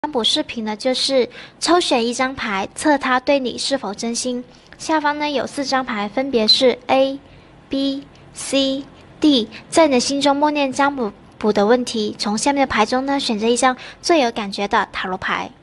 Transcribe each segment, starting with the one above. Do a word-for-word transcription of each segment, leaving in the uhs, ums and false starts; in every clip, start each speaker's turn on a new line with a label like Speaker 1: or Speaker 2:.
Speaker 1: 占卜视频呢，就是抽选一张牌，测他对你是否真心。下方呢有四张牌，分别是 A、B、C、D， 在你的心中默念占卜卜的问题，从下面的牌中呢选择一张最有感觉的塔罗牌。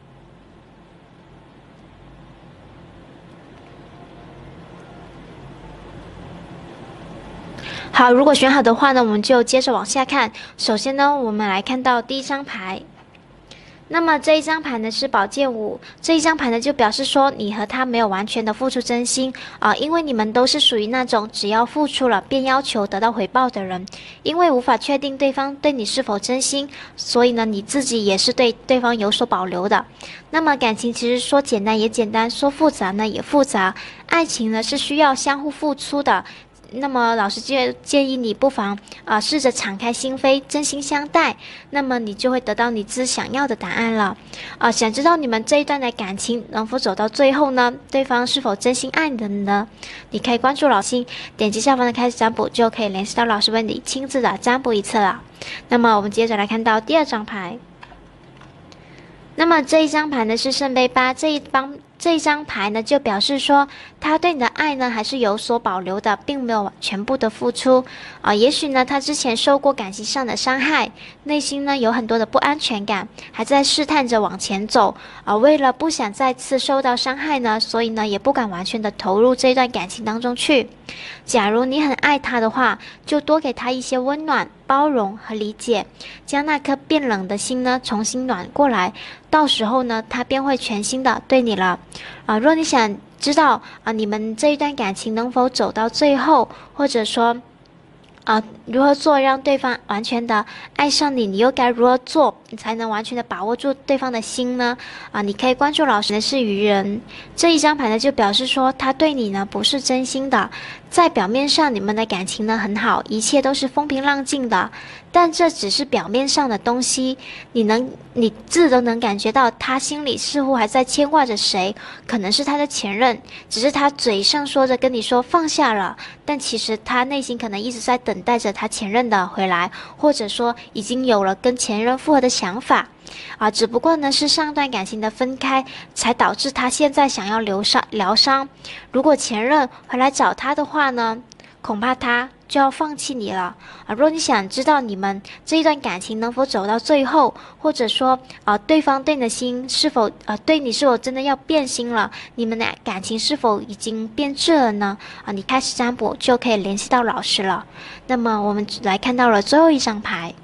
Speaker 1: 好，如果选好的话呢，我们就接着往下看。首先呢，我们来看到第一张牌。那么这一张牌呢是宝剑五，这一张牌呢就表示说你和他没有完全的付出真心啊、呃，因为你们都是属于那种只要付出了便要求得到回报的人，因为无法确定对方对你是否真心，所以呢你自己也是对对方有所保留的。那么感情其实说简单也简单，说复杂呢也复杂，爱情呢是需要相互付出的。那么老师建建议你不妨啊、呃、试着敞开心扉，真心相待，那么你就会得到你自想要的答案了。啊、呃，想知道你们这一段的感情能否走到最后呢？对方是否真心爱你的呢？你可以关注老师，点击下方的开始占卜，就可以联系到老师为你亲自的占卜一次了。那么我们接着来看到第二张牌。那么这一张牌呢是圣杯八，这一帮这一张牌呢就表示说他对你的爱呢还是有所保留的，并没有全部的付出啊、呃。也许呢他之前受过感情上的伤害，内心呢有很多的不安全感，还在试探着往前走啊、呃。为了不想再次受到伤害呢，所以呢也不敢完全的投入这段感情当中去。假如你很爱他的话，就多给他一些温暖、包容和理解，将那颗变冷的心呢重新暖过来。到时候呢，他便会全心的对你了。啊、呃，若你想知道啊、呃，你们这一段感情能否走到最后，或者说，啊、呃，如何做让对方完全的爱上你，你又该如何做，你才能完全的把握住对方的心呢？啊、呃，你可以关注老师的是愚人这一张牌呢，就表示说他对你呢不是真心的。在表面上，你们的感情呢很好，一切都是风平浪静的，但这只是表面上的东西。你能，你自都能感觉到，他心里似乎还在牵挂着谁，可能是他的前任，只是他嘴上说着跟你说放下了，但其实他内心可能一直在等待着他前任的回来，或者说已经有了跟前任复合的想法。啊，只不过呢是上段感情的分开，才导致他现在想要疗伤疗伤。如果前任回来找他的话呢，恐怕他就要放弃你了啊！如果你想知道你们这一段感情能否走到最后，或者说啊，对方对你的心是否啊对你是否真的要变心了，你们的感情是否已经变质了呢？啊，你开始占卜就可以联系到老师了。那么我们来看到了最后一张牌。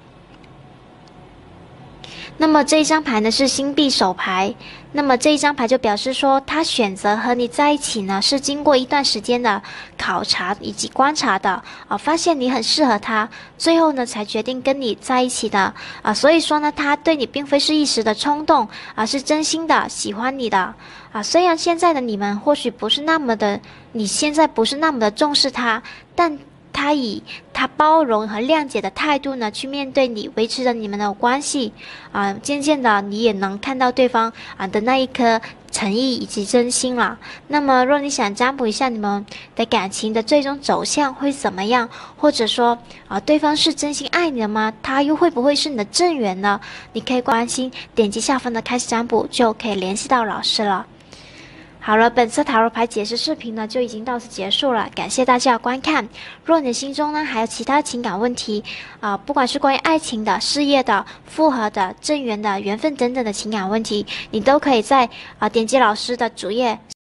Speaker 1: 那么这一张牌呢是星币手牌，那么这一张牌就表示说他选择和你在一起呢是经过一段时间的考察以及观察的啊，发现你很适合他，最后呢才决定跟你在一起的啊，所以说呢他对你并非是一时的冲动，而是真心的喜欢你的啊。虽然现在的你们或许不是那么的，你现在不是那么的重视他，但他以他包容和谅解的态度呢，去面对你，维持着你们的关系啊、呃。渐渐的，你也能看到对方啊的那一颗诚意以及真心了。那么，若你想占卜一下你们的感情的最终走向会怎么样，或者说啊，对方是真心爱你的吗？他又会不会是你的正缘呢？你可以关心，点击下方的开始占卜，就可以联系到老师了。好了，本次塔罗牌解释视频呢就已经到此结束了，感谢大家的观看。若你的心中呢还有其他情感问题啊、呃，不管是关于爱情的、事业的、复合的、正缘的、缘分等等的情感问题，你都可以在啊、呃、点击老师的主页。